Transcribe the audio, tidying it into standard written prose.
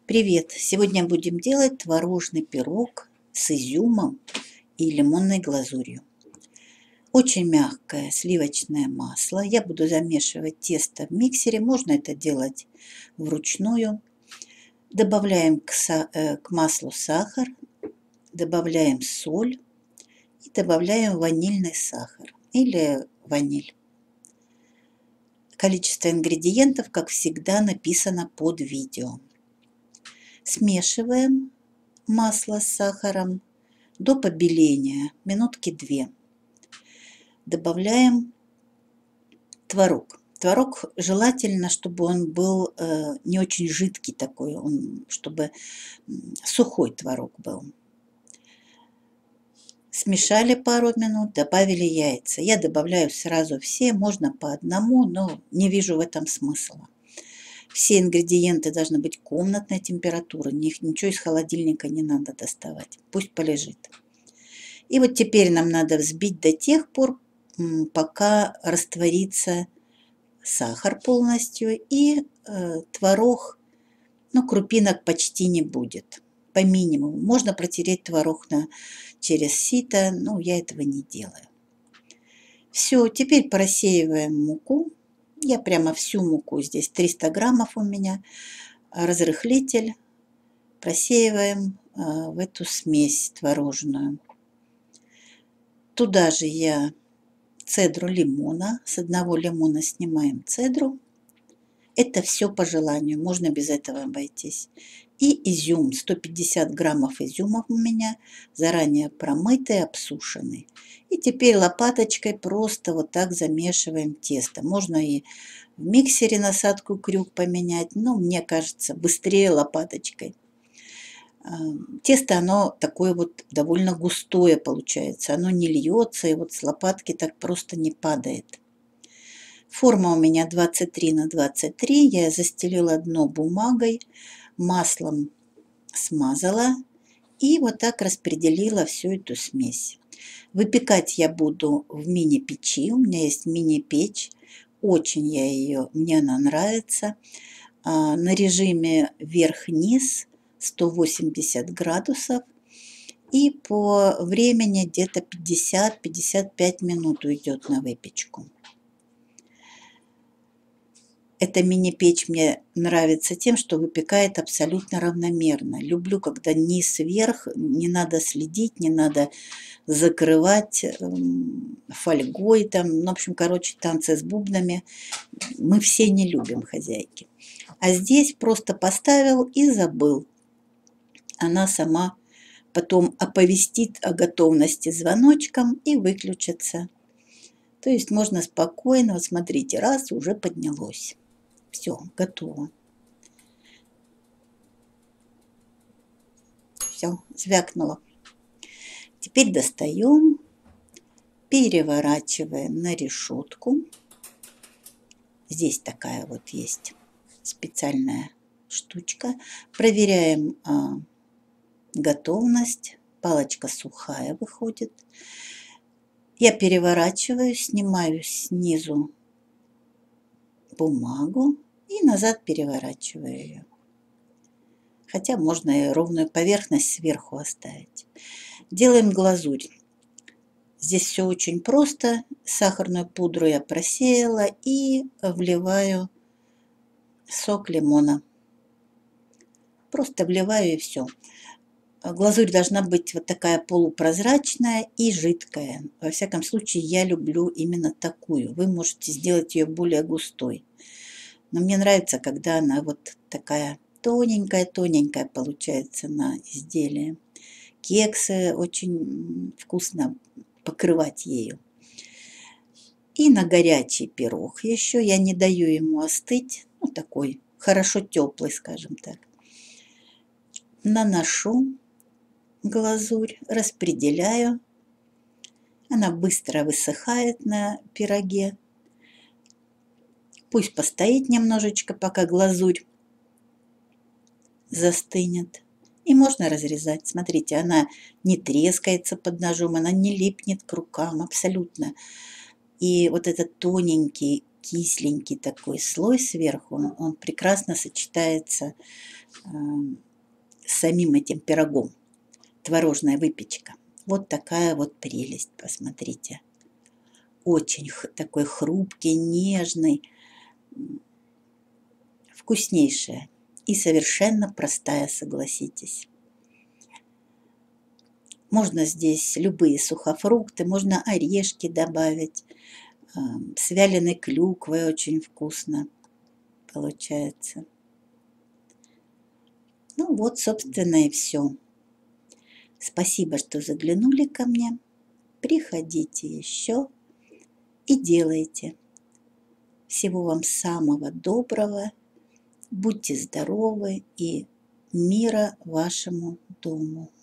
Привет! Сегодня будем делать творожный пирог с изюмом и лимонной глазурью. Очень мягкое сливочное масло. Я буду замешивать тесто в миксере. Можно это делать вручную. Добавляем к маслу сахар, добавляем соль и добавляем ванильный сахар или ваниль. Количество ингредиентов, как всегда, написано под видео. Смешиваем масло с сахаром до побеления, минутки 2. Добавляем творог. Творог желательно, чтобы он был не очень жидкий такой, чтобы сухой творог был. Смешали пару минут, добавили яйца. Я добавляю сразу все, можно по одному, но не вижу в этом смысла. Все ингредиенты должны быть комнатной температуры, ничего из холодильника не надо доставать, пусть полежит. И вот теперь нам надо взбить до тех пор, пока растворится сахар полностью и творог, крупинок почти не будет, по минимуму. Можно протереть творог через сито, но я этого не делаю. Все, теперь просеиваем муку. Я прямо всю муку, здесь 300 граммов у меня, разрыхлитель, просеиваем в эту смесь творожную. Туда же я цедру лимона, с одного лимона снимаем цедру. Это все по желанию, можно без этого обойтись. И изюм, 150 граммов изюма у меня, заранее промытый, обсушенный. И теперь лопаточкой просто вот так замешиваем тесто. Можно и в миксере насадку крюк поменять, но мне кажется, быстрее лопаточкой. Тесто, оно такое вот довольно густое получается, оно не льется, и вот с лопатки так просто не падает. Форма у меня 23 на 23, я застелила дно бумагой, маслом смазала и вот так распределила всю эту смесь. Выпекать я буду в мини-печи, у меня есть мини-печь, мне она нравится. На режиме вверх-вниз 180 градусов и по времени где-то 50-55 минут уйдет на выпечку. Эта мини-печь мне нравится тем, что выпекает абсолютно равномерно. Люблю, когда низ вверх, не надо следить, не надо закрывать фольгой там. В общем, танцы с бубнами мы все не любим, хозяйки. А здесь просто поставил и забыл. Она сама потом оповестит о готовности звоночком и выключится. То есть можно спокойно, вот смотрите, раз, уже поднялось. Все, готово. Все, звякнуло. Теперь достаем, переворачиваем на решетку. Здесь такая вот есть специальная штучка. Проверяем готовность. Палочка сухая выходит. Я переворачиваю, снимаю снизу бумагу и назад переворачиваю ее. Хотя можно и ровную поверхность сверху оставить. Делаем глазурь. Здесь все очень просто. Сахарную пудру я просеяла и вливаю сок лимона. Просто вливаю и все. Глазурь должна быть вот такая полупрозрачная и жидкая. Во всяком случае, я люблю именно такую. Вы можете сделать ее более густой. Но мне нравится, когда она вот такая тоненькая-тоненькая получается на изделии. Кексы очень вкусно покрывать ею. И на горячий пирог еще я не даю ему остыть. Такой хорошо теплый, скажем так. Наношу глазурь, распределяю. Она быстро высыхает на пироге. Пусть постоит немножечко, пока глазурь застынет. И можно разрезать. Смотрите, она не трескается под ножом, она не липнет к рукам абсолютно. И вот этот тоненький кисленький такой слой сверху, он прекрасно сочетается с самим этим пирогом. Творожная выпечка. Вот такая вот прелесть, посмотрите. Очень такой хрупкий, нежный, вкуснейшая и совершенно простая, согласитесь. Можно здесь любые сухофрукты, можно орешки добавить. С вяленой клюквой очень вкусно получается. Ну вот, собственно, и все. Спасибо, что заглянули ко мне. Приходите еще и делайте. Всего вам самого доброго. Будьте здоровы и мира вашему дому.